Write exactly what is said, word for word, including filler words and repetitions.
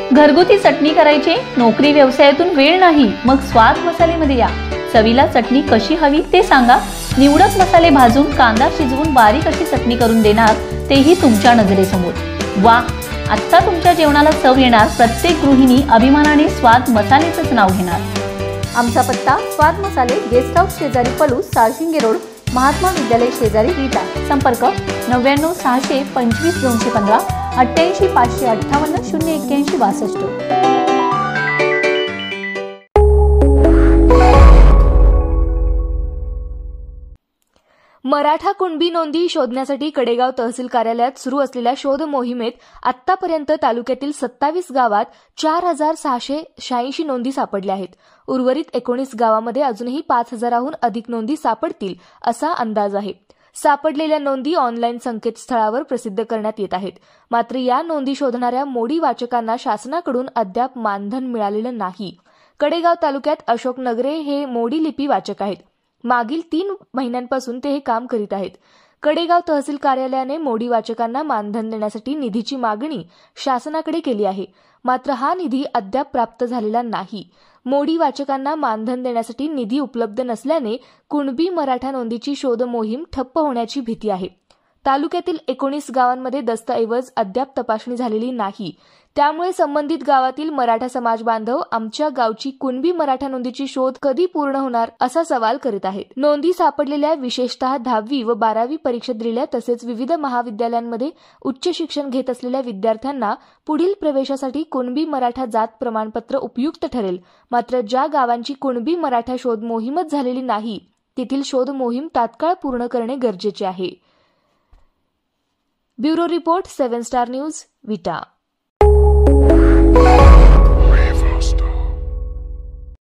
घरगुती चटणी करायची, नोकरी व्यवसायातून वेळ नाही, मग स्वाद मसालेमध्ये या. चवीला चटणी कशी हवी ते सांगा. निवडक मसाले भाजून कांदा शिजवून बारीक अशी चटणी करून देणार, तेही तुमच्या नजरेसमोर. वा, आता तुमच्या जेवणाला चव येणार. प्रत्येक गृहिणी अभिमानाने स्वाद मसालेचंच नाव घेणार. आमचा पत्ता स्वाद मसाले, गेस्ट हाऊस शेजारी पलूस, साळशिंगे रोड, महात्मा विद्यालय शेजारी विटा. संपर्क नव्याण्णव सहाशे पंचवीस दोनशे पंधरा अठ्ठ्याऐंशी पाचशे अठ्ठावन्न शून्य एक्क्याऐंशी बासष्ट. मराठा कुणबी नोंदी शोधण्यासाठी कडेगाव तहसील कार्यालयात सुरू असलेल्या शोध मोहिमेत आतापर्यंत तालुक्यातील सत्तावीस गावात चार हजार सहाशे शहाऐंशी नोंदी सापडल्या आहेत. उर्वरित एकोणीस गावामध्ये अजूनही पाच हजाराहून अधिक नोंदी सापडतील असा अंदाज आहे. सापडलेल्या नोंदी ऑनलाईन संकेतस्थळावर प्रसिद्ध करण्यात येत आहेत. मात्र या नोंदी शोधणाऱ्या मोडी वाचकांना शासनाकडून अद्याप मानधन मिळालेलं नाही. कडेगाव तालुक्यात अशोक नगरे हे मोडी लिपी वाचक आहेत. मागील तीन महिन्यांपासून ते हे काम करीत आहेत. कडेगाव तहसील कार्यालयाने मोडी वाचकांना मानधन देण्यासाठी निधीची मागणी शासनाकडे केली आहे. मात्र हा निधी अद्याप प्राप्त झालेला नाही. मोडी वाचकांना मानधन देण्यासाठी निधी उपलब्ध नसल्याने कुणबी मराठा नोंदीची शोध मोहीम ठप्प होण्याची भीती आहे. तालुक्यातील एकोणीस गावांमध्ये दस्तऐवज अद्याप तपासणी झालेली नाही. त्यामुळे संबंधित गावातील मराठा समाज बांधव आमच्या गावची कुणबी मराठा नोंदीची शोध कधी पूर्ण होणार असा सवाल करीत आहेत. नोंदी सापडलेल्या विशेषतः दहावी व बारावी परीक्षा दिलेल्या तसेच विविध महाविद्यालयांमध्ये उच्च शिक्षण घेत असलेल्या विद्यार्थ्यांना पुढील प्रवेशासाठी कुणबी मराठा जात प्रमाणपत्र उपयुक्त ठरेल. मात्र ज्या गावांची कुणबी मराठा शोध मोहीमच झालेली नाही, तेथील शोध मोहीम तात्काळ पूर्ण करणे गरजेचे आहे. Bureau report, seven star news, विटा.